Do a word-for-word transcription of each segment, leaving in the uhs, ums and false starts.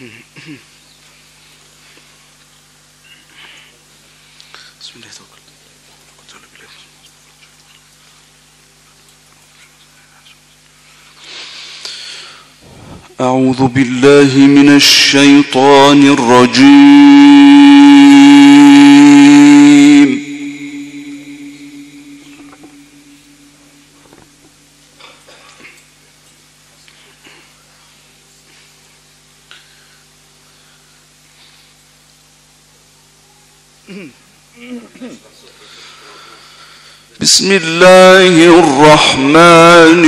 أعوذ بالله من الشيطان الرجيم. بسم الله الرحمن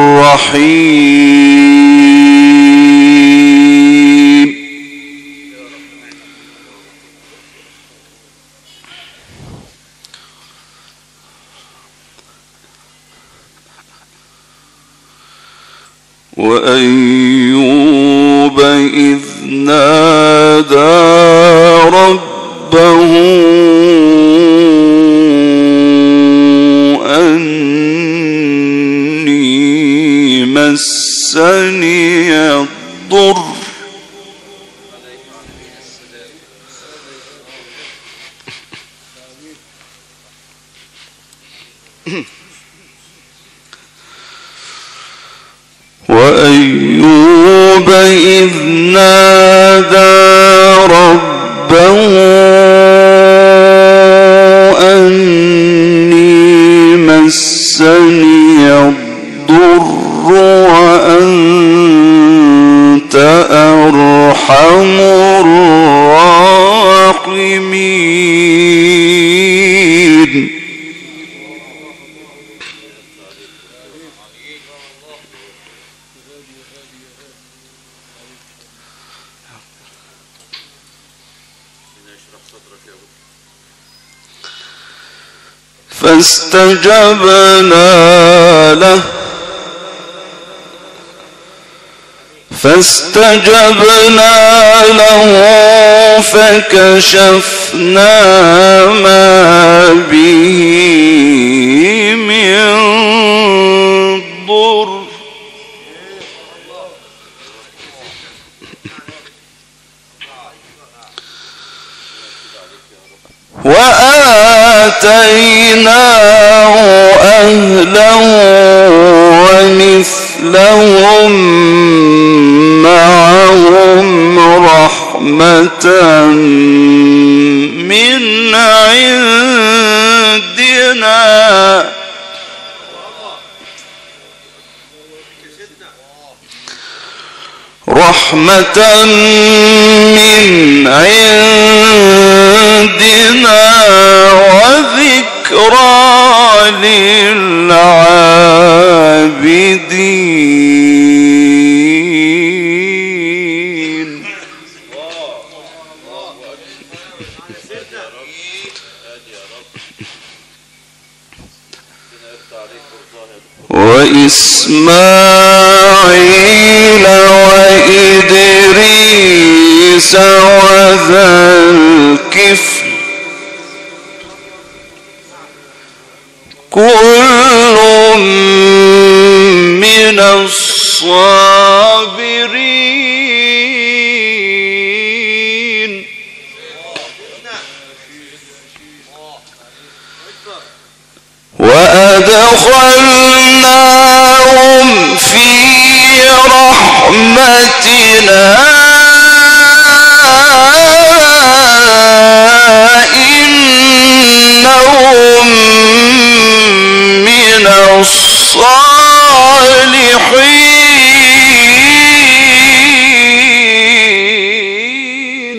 الرحيم. وأيوب إذ نادى ربه أني مسني الضر وأيوب إذ نادى ربه أني مسني الضر وأنت أرحم الراحمين. فاستجبنا له فاستجبنا له فكشفنا ما به من ضر وآتيناه أهله ومثلهم معهم رحمة من عندنا رحمة من عندنا وذكرى للعابدين. وإسماعيل وإدريس وذا الكفل كل من الصابرين. وأدخلناهم في رحمتنا إنهم من الصالحين.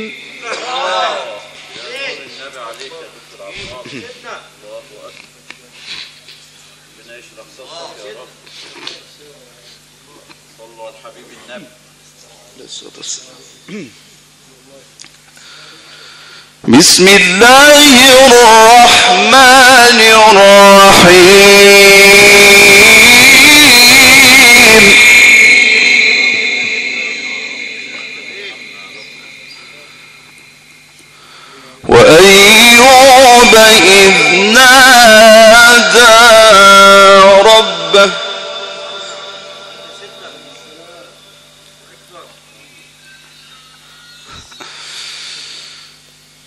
بسم الله الرحمن الرحيم. وأيوب إذ نادى ربه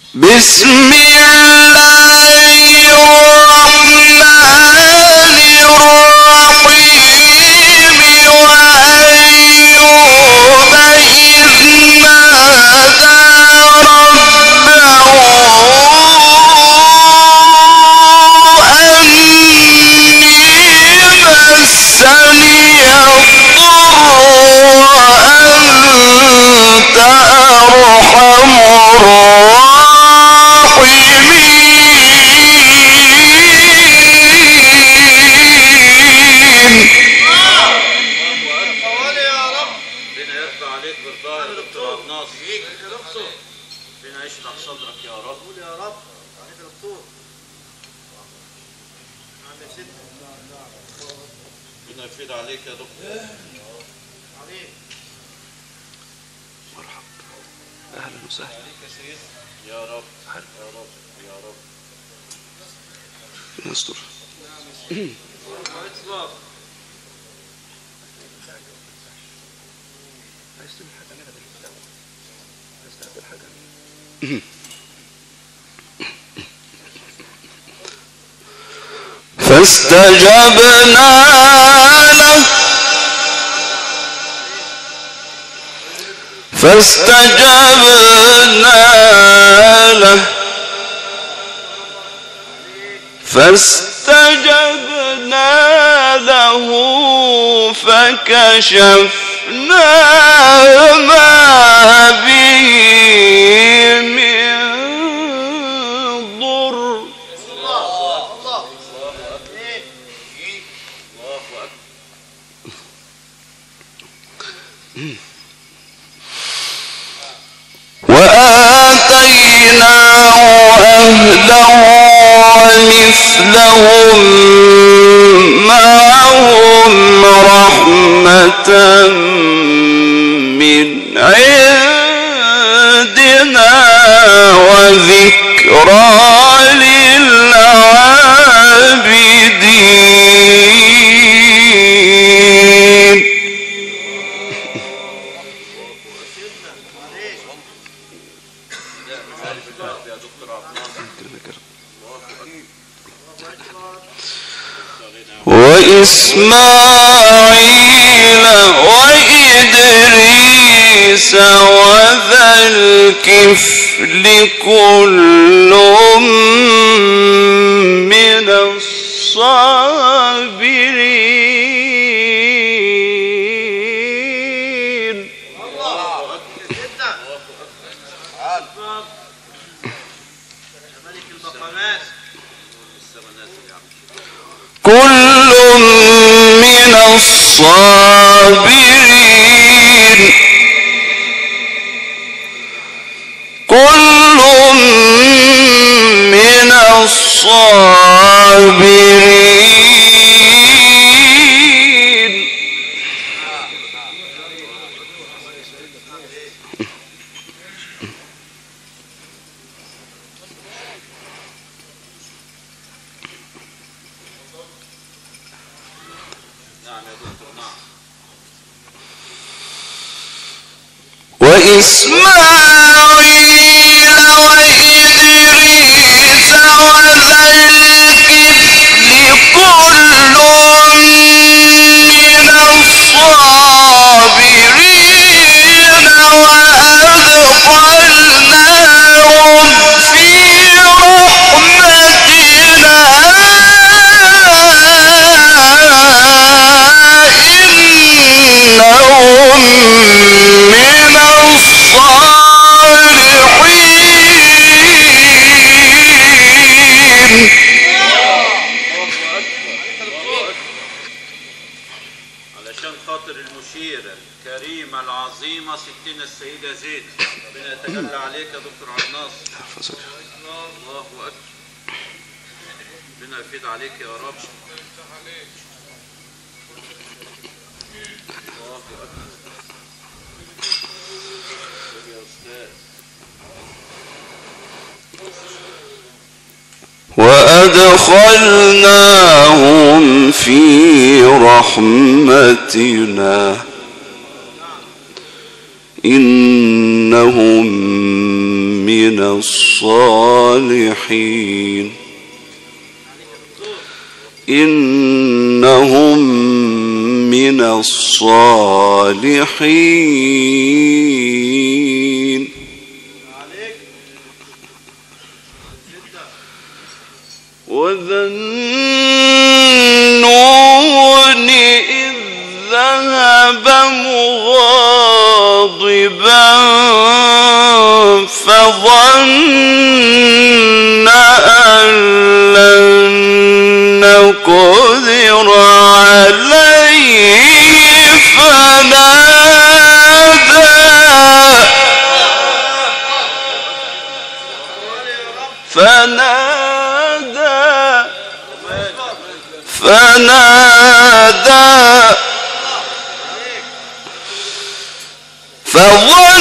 بسم الله الرحمن الرحيم وأيوب إذ نادى ربه أني مسني الضر وأنت أرحم يفيد عليك يا دكتور. مرحبا، اهلا وسهلا عليك يا سيدي. يا رب يا رب يا رب نستر. فاستجبنا له فاستجبنا له فاستجبنا له فكشفنا ما به من ضر. وآتيناه أهله ومثلهم معهم رحمة من عندنا وذكرى للعابدين. وإسماعيل وإدريس وذا الكفل كل من الصابرين. كل من الصابرين كل من الصابرين. وإسماعيل وإدريس وذا الكفل كل من الصابرين وأدخلناهم في رحمتنا إنهم من الصالحين. علشان خاطر المشيرة الكريمة العظيمة ستنا السيدة زينب، ربنا يتجلى عليك يا دكتور عبد الناصر. الله أكبر، ربنا يفيد عليك يا رب. الله أكبر يا أستاذ. وأدخلناهم في رحمتنا إنهم من الصالحين إنهم من الصالحين وذا النون إذ ذهب مغاضبا فظن أن لن نقدر عليه فنادى فنادى فنادى فظن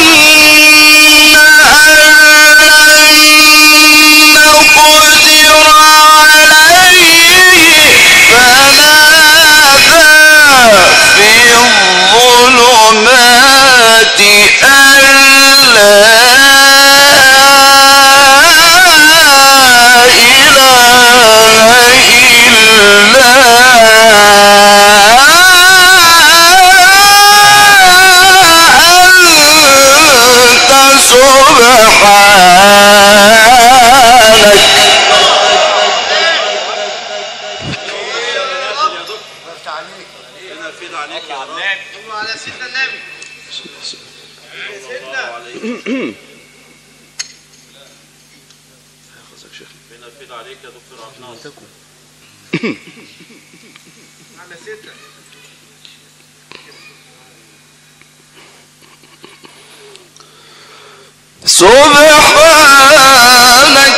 سبحانك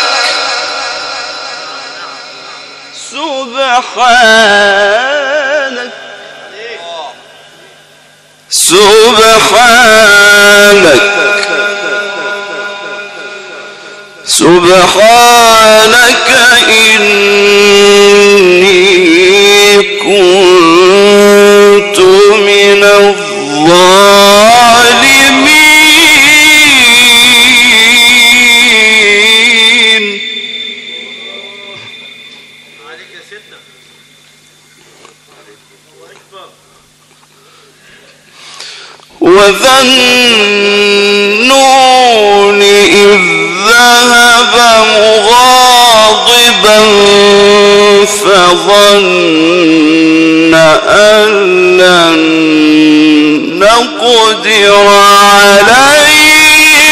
سبحانك سبحانك سبحانك إني كنت من الظالمين. عليك يا سيدنا. وذا النون إذ ذهب مغاضبا فظن أن لن نقدر عليه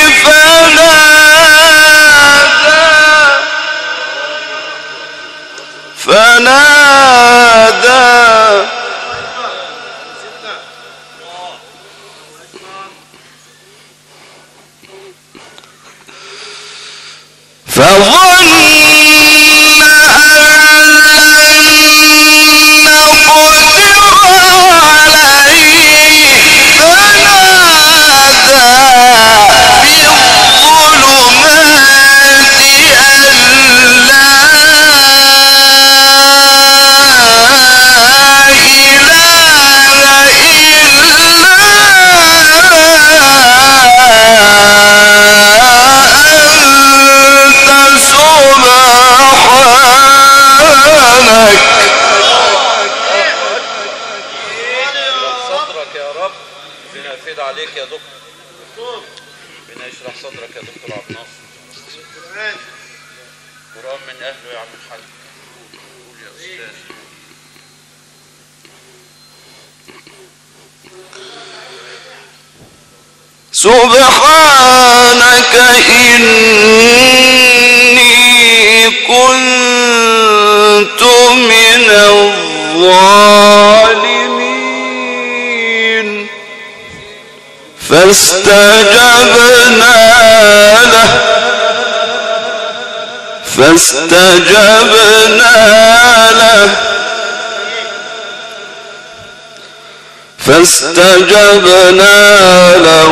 فنادى فنادى فظن سبحانك إني كنت من الظالمين. فاستجبنا له فاستجبنا له فاستجبنا له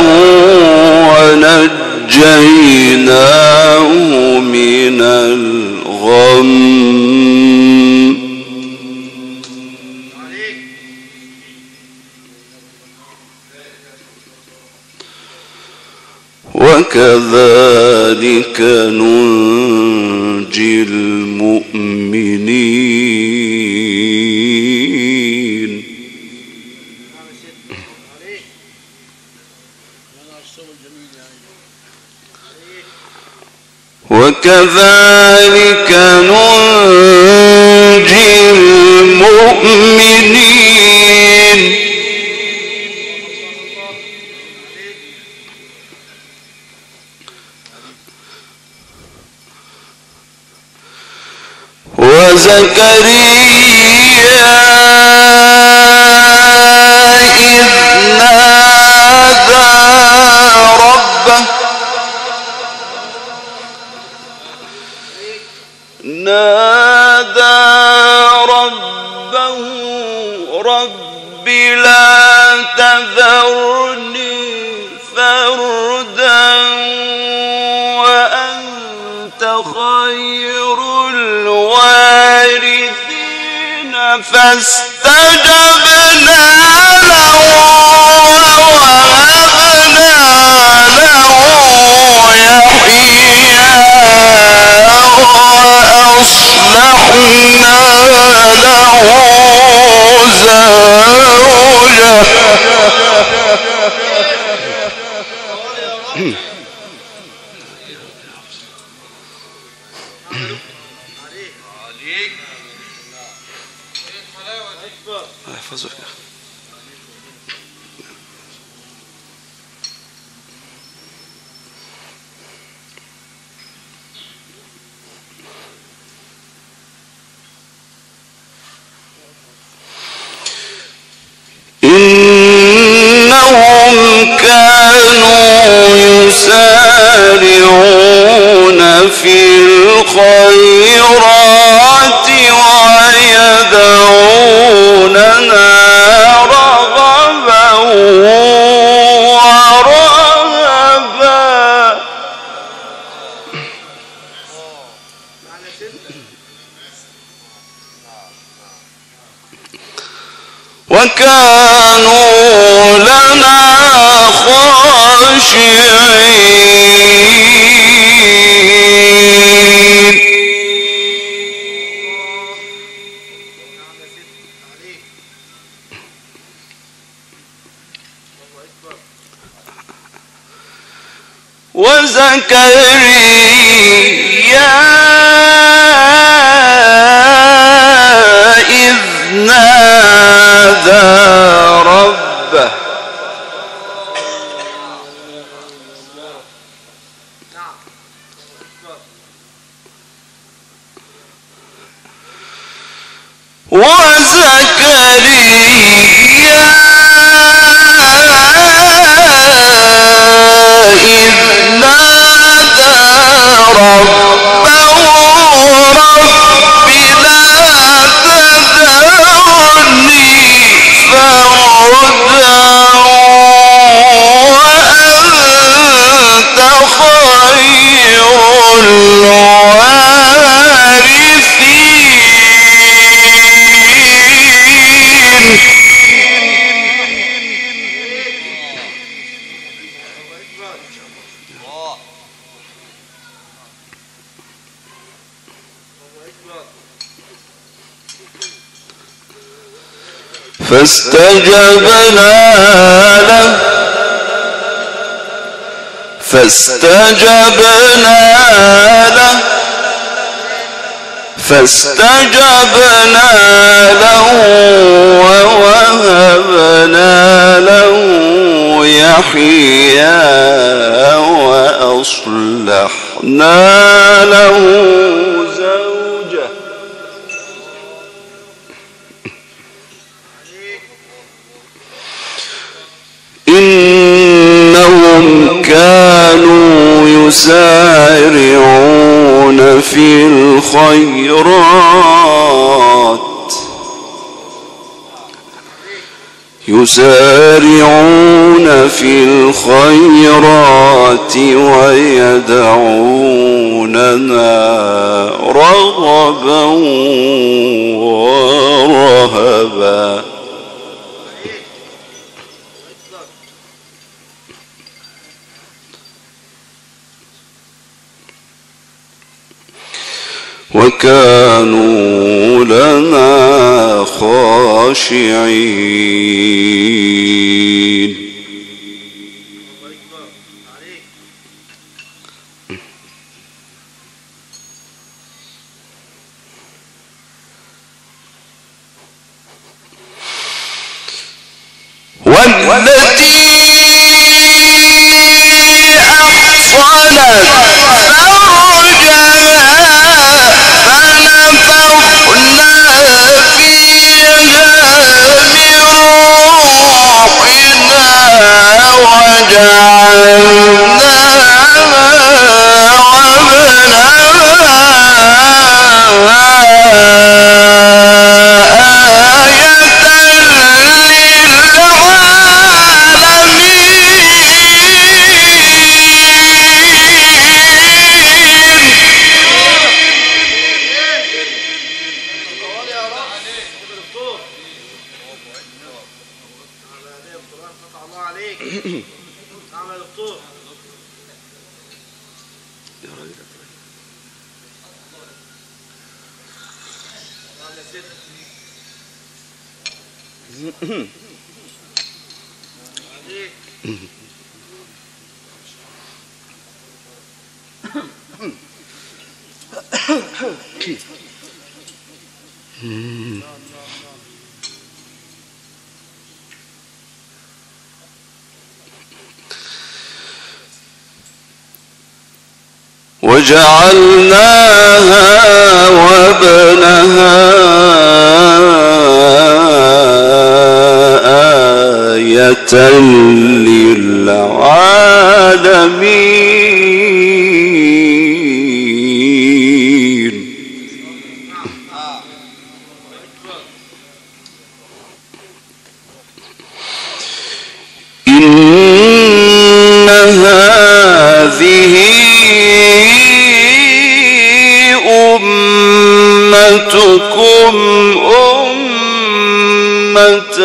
ونجيناه من الغم. وكذلك وكذلك ننجي المؤمنين. وكذلك ننجي المؤمنين. وزكريا إذ نادى ربه نادى ربه رب لا تذرني فردا وأنت خير الوارثين. فاستجبنا له ووهبنا له يحيى وأصلحنا له زوجه. إنهم كانوا يسارعون في الخيرات ويدعوننا رغبا ورهبا. وكانوا لنا خاشعين. وزكريا إذ نادى ربه وزكريا إذ نادى ربه رب لا تذرني فردا وأنت خير الوارثين. فاستجبنا له فاستجبنا له فاستجبنا له ووهبنا له يحيى وأصلحنا له زوجه. إنهم كانوا يسارعون في الخيرات يسارعون في الخيرات ويدعوننا رغبا ورهبا. وكانوا لنا خاشعين. والتي أحصنت فرجها فنفخنا فيها من روحنا وجعلناها وابنها آية للعالمين. إن هذه أمتكم أمة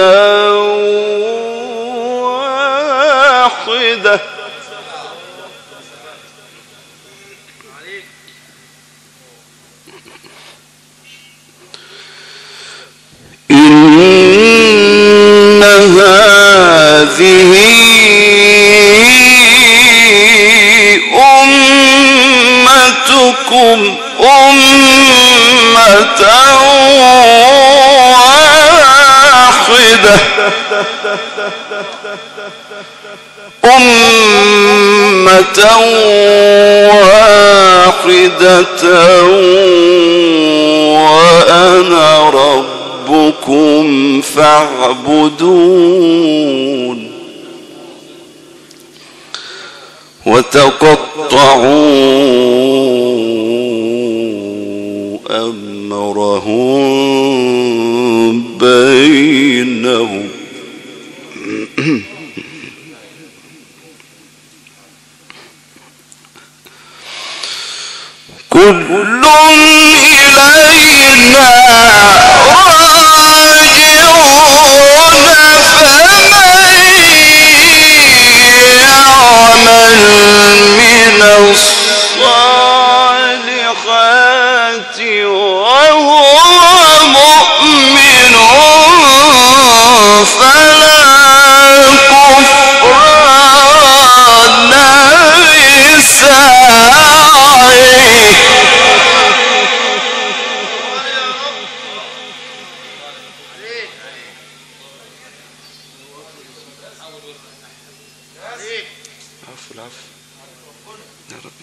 واحدة إن هذه أمتكم أمة واحدة أمة واحدة وأنا ربكم فاعبدون. وتقطعوا أمرهم بينهم. كل إلينا راجعون فمن يعمل من الصالحات وهو مؤمن فلا كفران لسعيه. العفو العفو يا ربي.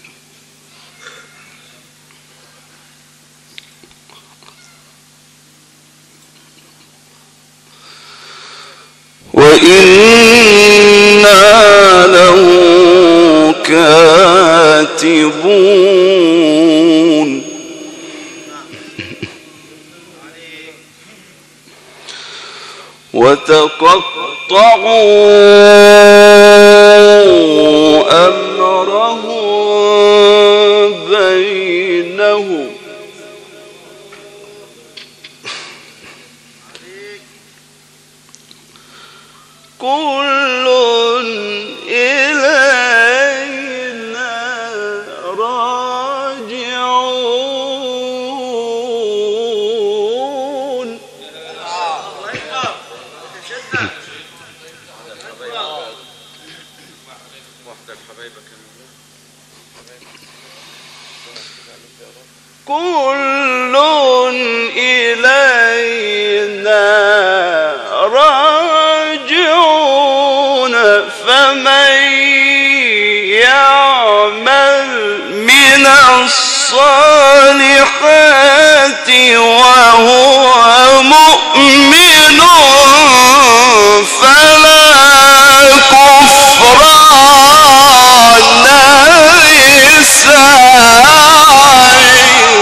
وإنا له كاتبون. وتقطعوا أمرهم بينهم. كل إلينا راجعون كل إلينا راجعون فمن يعمل من الصالحات وهو مؤمن فلا كفران لسعيه.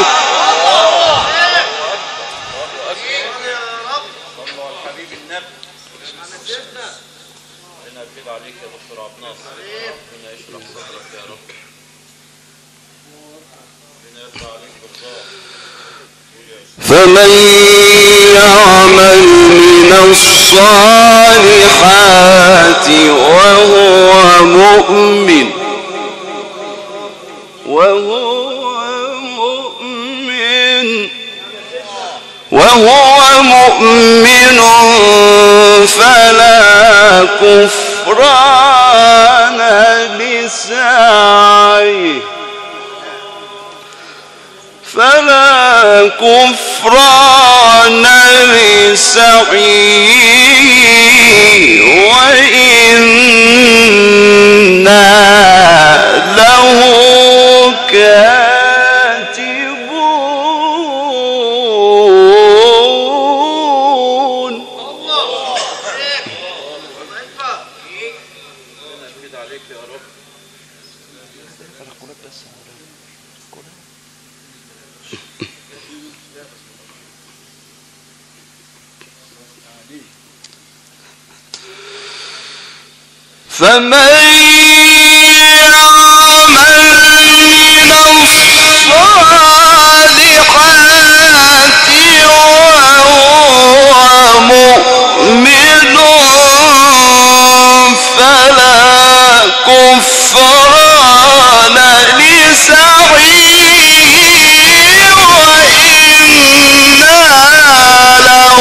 فمن يعمل من الصالحات وهو مؤمن وهو مؤمن وهو مؤمن فلا كفران لسعيه فلا كفران لسعيه وإنا له كاتبون. فمن يعمل من الصالحات وهو مؤمن فلا كفران لسعيه وإنا له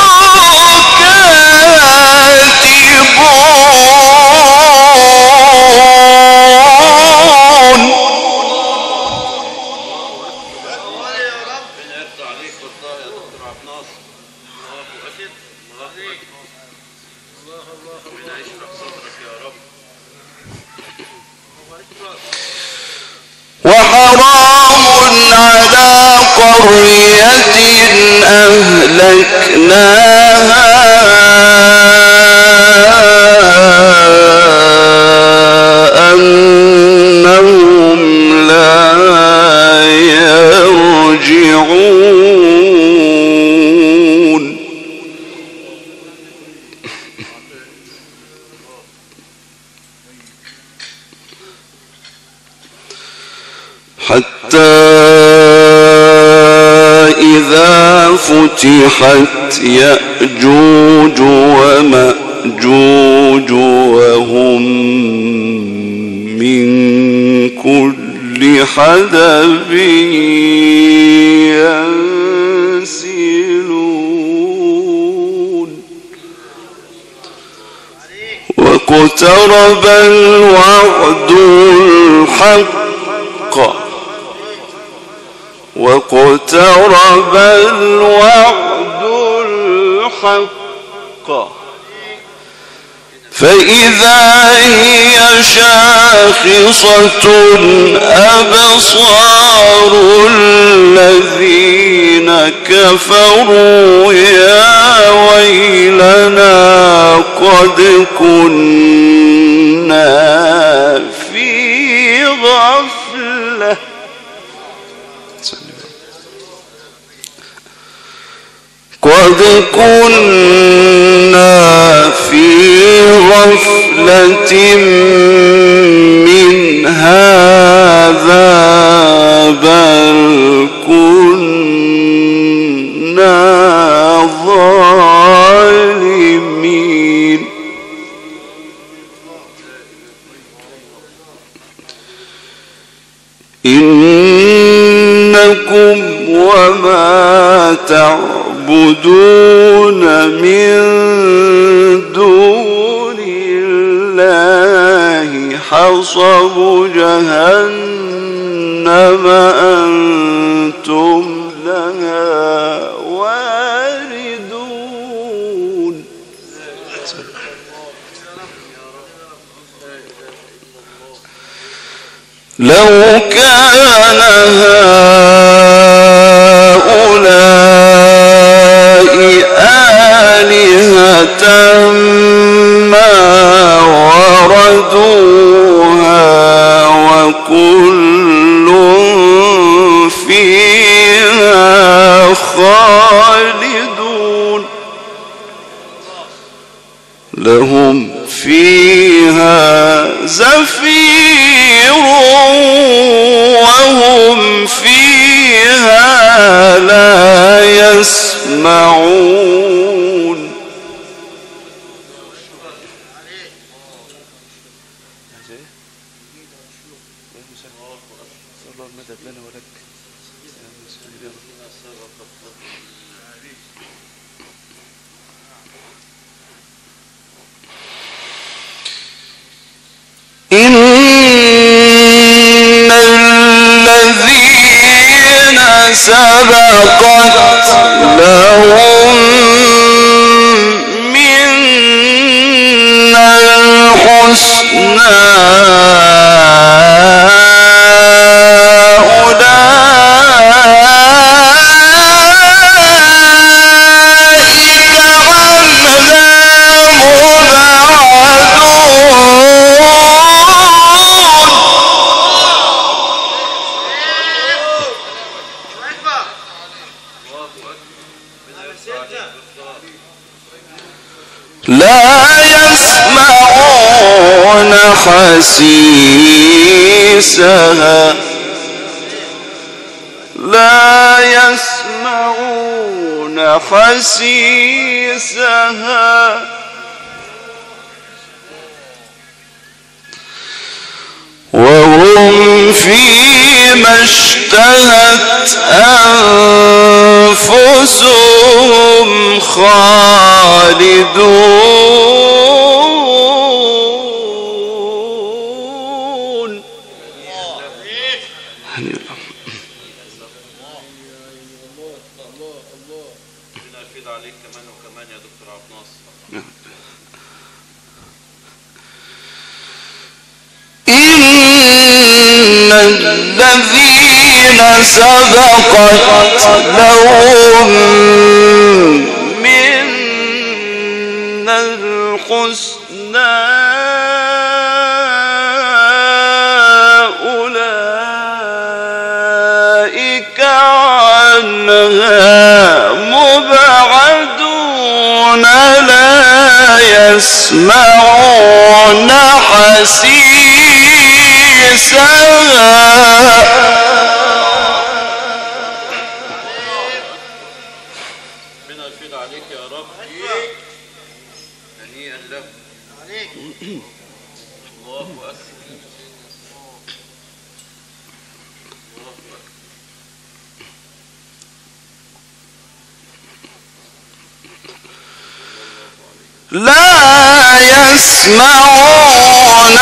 وحرام على قرية أهلكناها أنهم لا يرجعون. حتى إذا فتحت يأجوج ومأجوج وهم من كل حدب ينسلون واقترب الوعد الحق واقترب الوعد الحق فإذا هي شاخصة أبصار الذين كفروا يا ويلنا قد كنا في غفلة قد كنا في غفلة من هذا بل كنا ظالمين. إنكم وما تعبدون من دون الله حصب جهنم جهنم أنتم لها واردون. لو كان هؤلاء آلهة ما وردوها وكل فيها خالدون. لهم فيها زفير وهم فيها لا يسمعون. إن الذين سبقت لهم منا الحسنى لا يسمعون حسيسها لا يسمعون حسيسها وهم فيما اشتهت أنفسهم خالدون. نفيد عليك كمان وكمان يا دكتور عبد الناصر. إن الذين سبقت لهم منا الحسنى أولئك عنها مبعدون لا يسمعون حسيسها. عليك يا رب. هنيئا له. عليك. الله أكبر. الله أكبر. لا يسمعون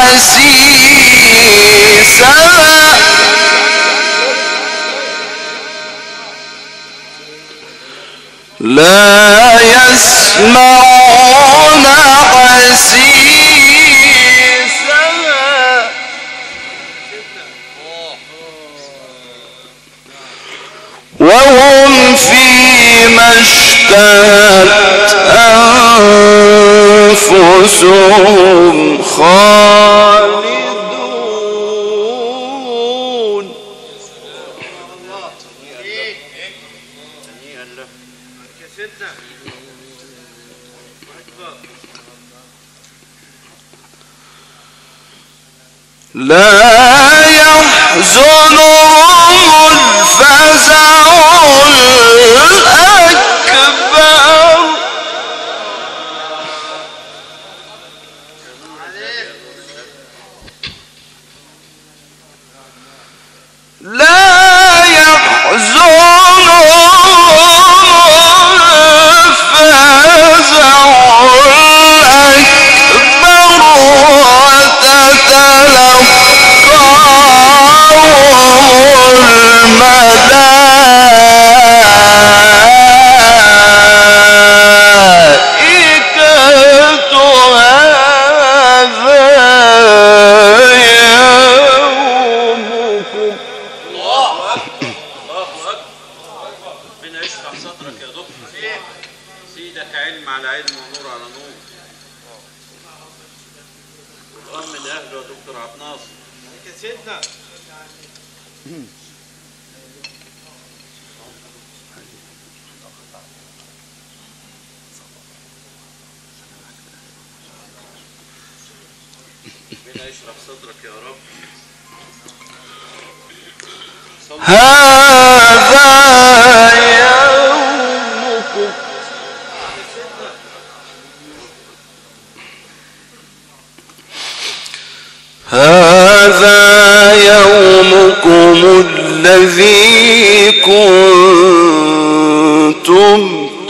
حسيسها لا يسمعون حسيسها وهم فيما اشتهت أنفسهم خالدون. لا يحزنهم الفزع الأكبر لا يحزنهم الفزع الأكبر وتتلقاهم صدرك يا دكتور. سيدك علم على علم ونور على نور. والأم من أهله يا دكتور عبد الناصر. يا سيدنا. ربنا يشرح صدرك يا رب. هذا يومكم هذا يومكم الذي كنتم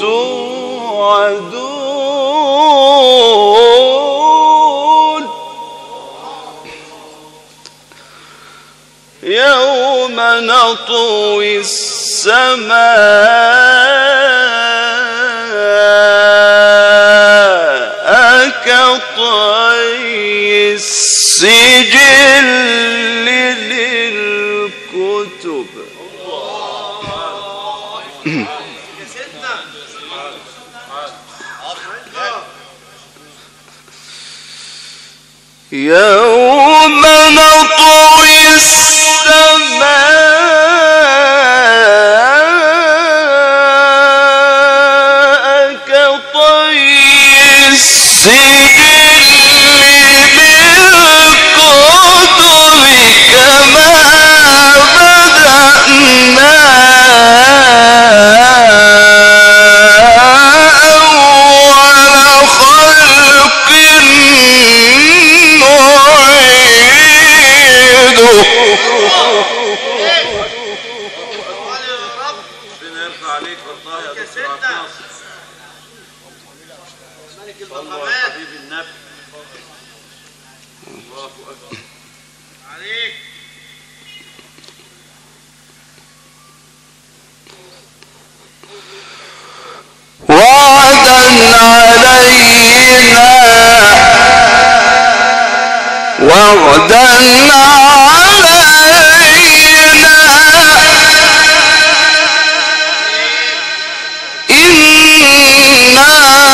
توعدون يوم نطوي السماء كطي السجل للكتب يوم نطوي السماء كطي السجل للكتب كما بدأنا أول خلق نعيده. ربنا يرضى عليك والله يا دكتور عبد الناصر. صلوا على حبيب النبي. الله أكبر عليك. وعدا علينا وعدا علينا إنا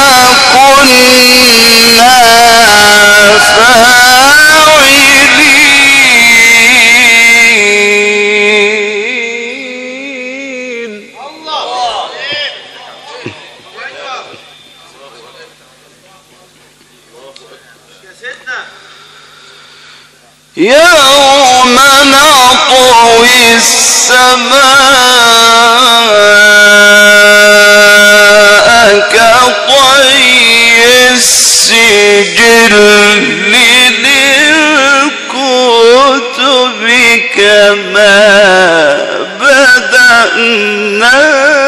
كنا فاعلين. يوم نطوي السماء كطي السجل للكتب كما بدأنا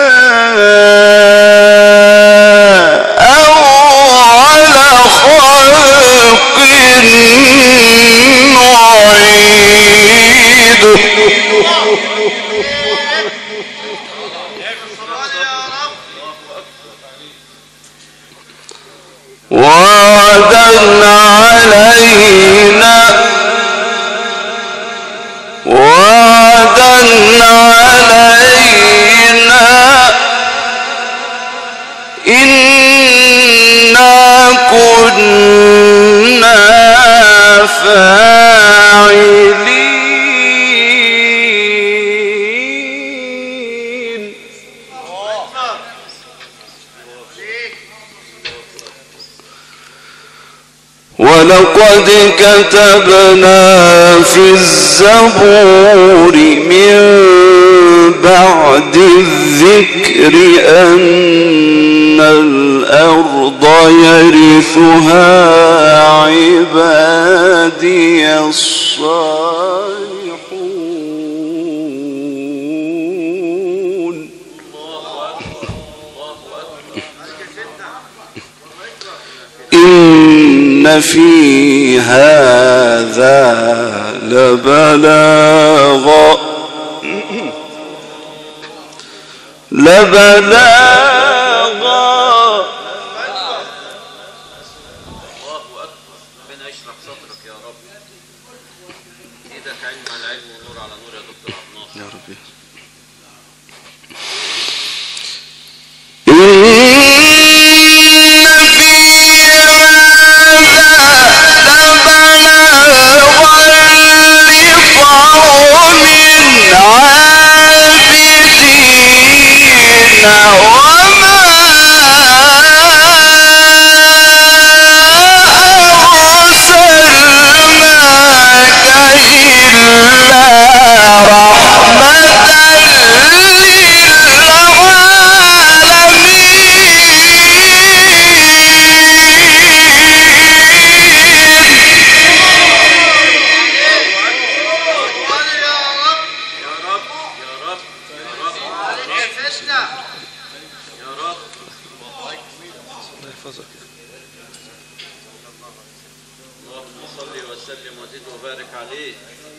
أول خلق نعيده. وعدا علينا وعدا علينا إنا كنا فاعلين. ولقد كتبنا في الزبور من بعد الذكر أن الأرض يرثها عبادي الصالحون. إن في هذا لبلاغا لبلاغا. الله أكبر. ربنا يشرح صدرك يا رب. إيدك علم على علم ونور على نور يا دكتور عبد الناصر. يا ربي. يا رب. الله يحفظك. اللهم صل وسلم وزد وبارك عليه.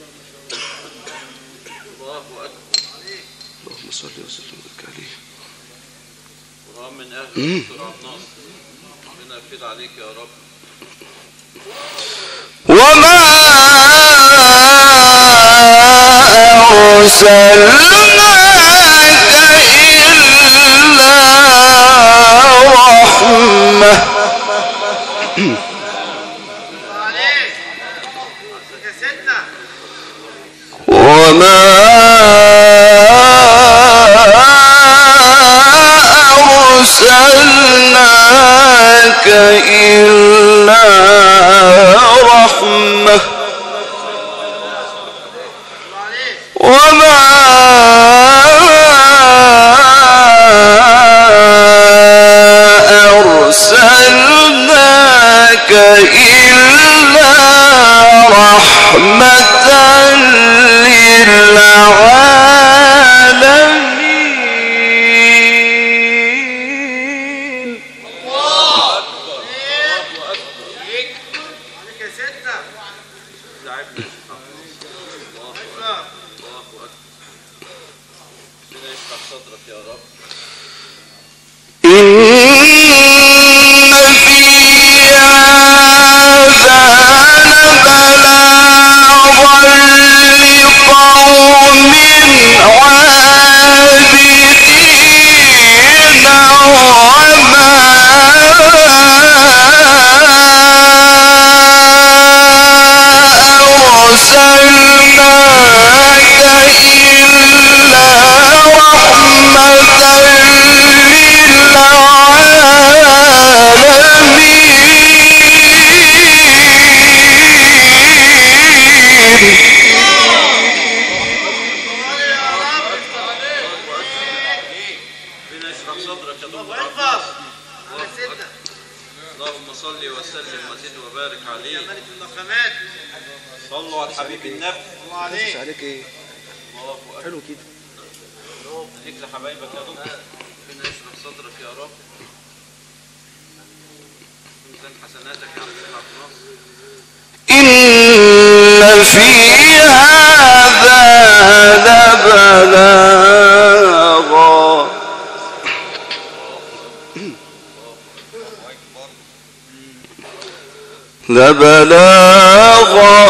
الله أكبر. اللهم صل وسلم وبارك عليه. قرآن من أهل دكتور عبناص، ربنا يفيض عليك يا رب. وما أرسلناك إلا رحمة وما أرسلناك إلا رحمة وما أرسلناك إلا رحمة للعالمين. إن في هذا لبلاغا لقوم عابدين وما أرسلناك إلا رحمة اللهم صل وسلم وزد وبارك عليه. صلوا على الحبيب النبي. مش عليك ايه؟ حلو كده. عليك لحبايبك يا دكتور، ربنا يشرح صدرك يا رب. ميزان حسناتك يا عبد الناصر. إن في هذا لبلاغا لبلاغا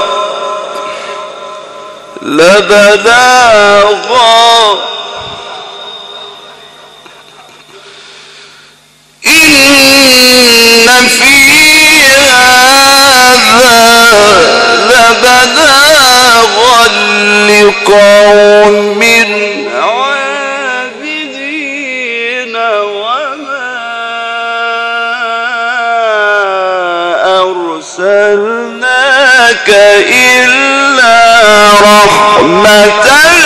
لبلاغا إن في هذا لبلاغا لقوم عابدين وما أرسلناك إلا رحمة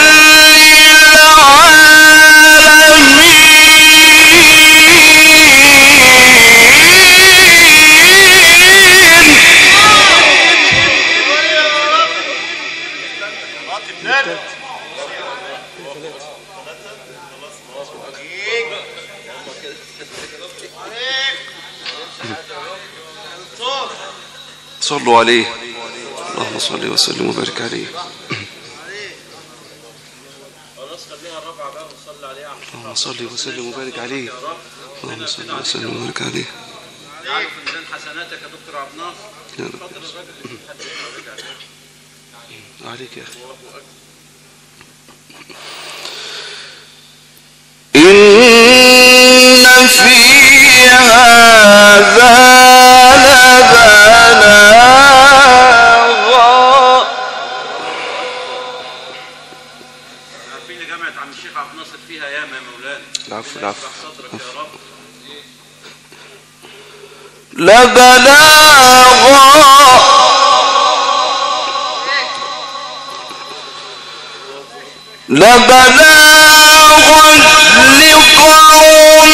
صلوا عليه. اللهم صل وسلم وبارك عليه. اللهم صل وسلم وبارك عليه. اللهم صل وسلم وبارك عليه. اجعله في ميزان حسناتك يا دكتور عبد الناصر. يا رب. عليك يا اخي. إن في هذا لبلاغا. عارفين جامعة عم الشيخ عبد الناصر فيها ياما يا مولانا. العفو العفو. صدرك يا رب. لبلاغا لبلاغا لقوم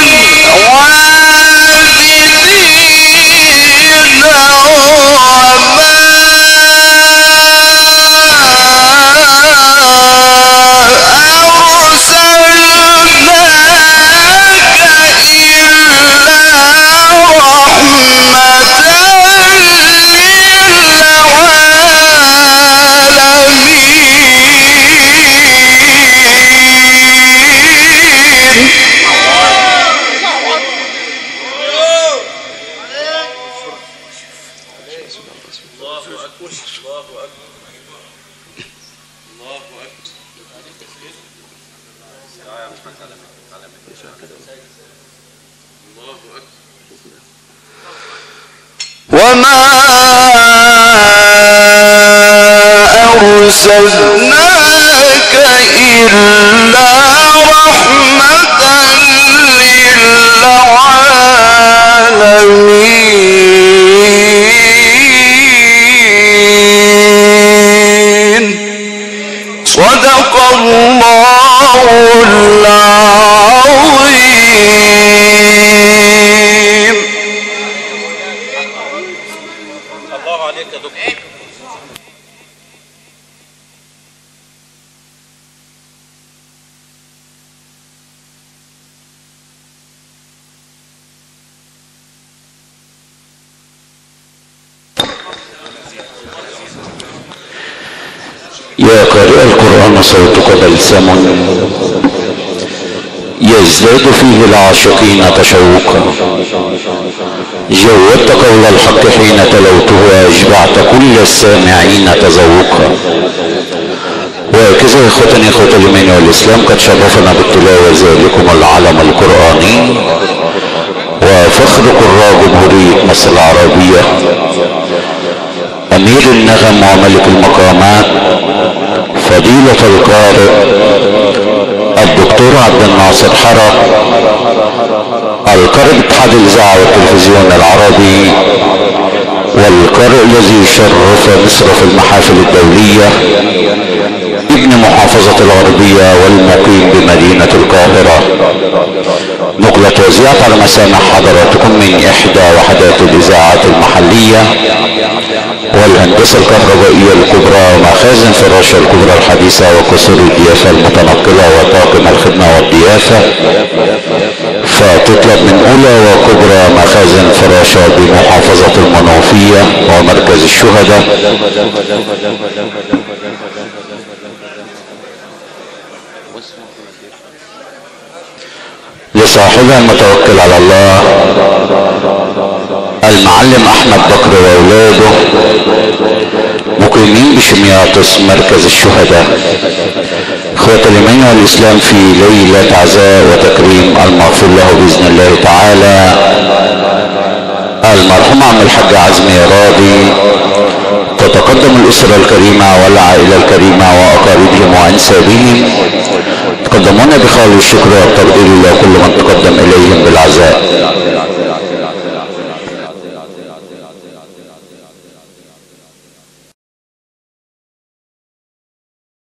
عابدين وما أرسلناك وما أرسلناك إلا رحمة للعالمين. صدق الله العظيم. الله عليك يا دكتور. يا قارئ القرآن صوتك بلسم يزداد فيه العاشقين تشوقا. جودت قول الحق حين تلوته وأشبعت كل السامعين تذوقا. وهكذا إخوتني إخوة الإيمان والإسلام قد شرفنا بالتلاوة ذلكم العلم القرآني وفخر قراء جمهورية مصر العربية أمير النغم وملك المقامات فضيلة القارئ الدكتور عبد الناصر حرق القارئ باتحاد الإذاعة والتلفزيون العربي والقارئ الذي شرف مصر في المحافل الدولية ابن محافظة الغربية والمقيم بمدينة القاهرة. نقلة وزيعت على مسامع حضراتكم من إحدى وحدات الإذاعات المحلية والهندسة الكهربائية الكبرى ومخازن فراشة الكبرى الحديثة وقصور الضيافة المتنقلة وطاقم الخدمة والضيافة. فتطلب من أولى وكبرى مخازن فراشة بمحافظة المنوفية ومركز الشهداء لصاحبها المتوكل على الله المعلم احمد بكر واولاده مقيمين بشمياطس مركز الشهداء. اخوة الايمان والاسلام في ليلة عزاء وتكريم المغفور له باذن الله تعالى المرحوم عم الحاج عزمي راضي، تتقدم الاسرة الكريمة والعائلة الكريمة واقاربهم وانسابهم تقدمون بخالص الشكر والتقدير الى كل من تقدم اليهم بالعزاء.